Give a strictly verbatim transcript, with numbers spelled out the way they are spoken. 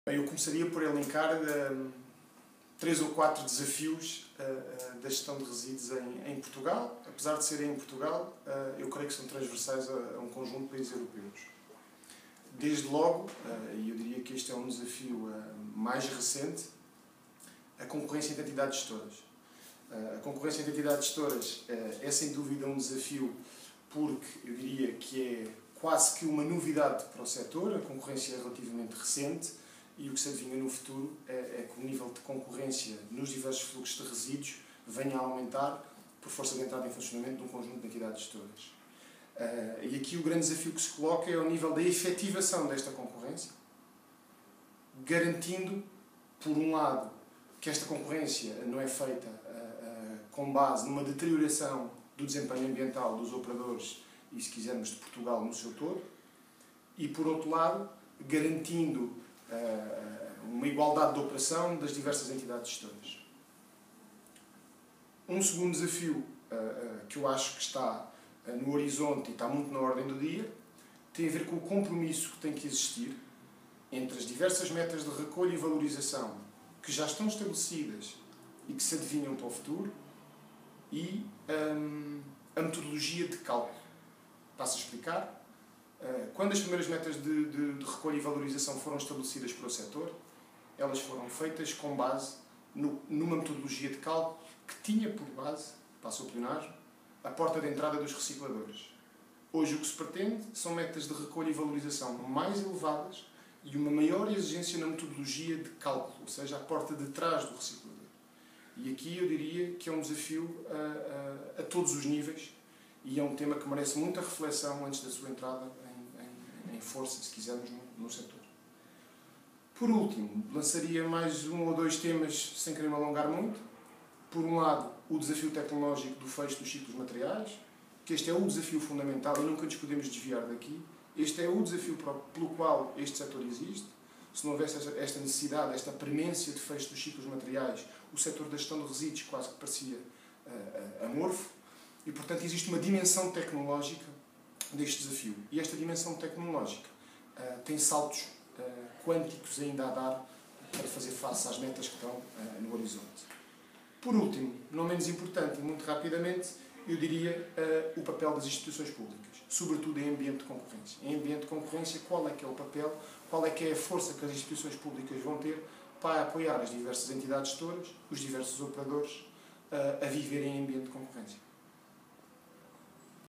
Eu começaria por elencar uh, três ou quatro desafios uh, uh, da gestão de resíduos em, em Portugal. Apesar de serem em Portugal, uh, eu creio que são transversais a, a um conjunto de países europeus. Desde logo, e uh, eu diria que este é um desafio uh, mais recente, a concorrência entre entidades gestoras. Uh, a concorrência entre entidades gestoras uh, é sem dúvida um desafio porque eu diria que é quase que uma novidade para o setor, a concorrência é relativamente recente, e o que se adivinha no futuro é, é que o nível de concorrência nos diversos fluxos de resíduos venha a aumentar por força de entrada em funcionamento de um conjunto de entidades gestoras. Uh, e aqui o grande desafio que se coloca é ao nível da efetivação desta concorrência, garantindo, por um lado, que esta concorrência não é feita uh, uh, com base numa deterioração do desempenho ambiental dos operadores e, se quisermos, de Portugal no seu todo, e, por outro lado, garantindo uma igualdade de operação das diversas entidades gestoras. Um segundo desafio que eu acho que está no horizonte e está muito na ordem do dia tem a ver com o compromisso que tem que existir entre as diversas metas de recolha e valorização que já estão estabelecidas e que se adivinham para o futuro e hum, a metodologia de cálculo. Passo a explicar. Quando as primeiras metas de, de, de recolha e valorização foram estabelecidas para o setor, elas foram feitas com base no, numa metodologia de cálculo que tinha por base, passo a plenário, a porta de entrada dos recicladores. Hoje o que se pretende são metas de recolha e valorização mais elevadas e uma maior exigência na metodologia de cálculo, ou seja, a porta de trás do reciclador. E aqui eu diria que é um desafio a, a, a todos os níveis e é um tema que merece muita reflexão antes da sua entrada em, em, em força, se quisermos, no, no setor. Por último, lançaria mais um ou dois temas, sem querer me alongar muito. Por um lado, o desafio tecnológico do fecho dos ciclos materiais, que este é o desafio fundamental e nunca nos podemos desviar daqui. Este é o desafio pelo qual este setor existe. Se não houvesse esta necessidade, esta premência de fecho dos ciclos materiais, o setor da gestão de resíduos quase que parecia uh, uh, amorfo. E, portanto, existe uma dimensão tecnológica deste desafio. E esta dimensão tecnológica uh, tem saltos uh, quânticos ainda a dar para fazer face às metas que estão uh, no horizonte. Por último, não menos importante e muito rapidamente, eu diria uh, o papel das instituições públicas, sobretudo em ambiente de concorrência. Em ambiente de concorrência, qual é que é o papel, qual é que é a força que as instituições públicas vão ter para apoiar as diversas entidades gestoras, os diversos operadores, uh, a viverem em ambiente de concorrência.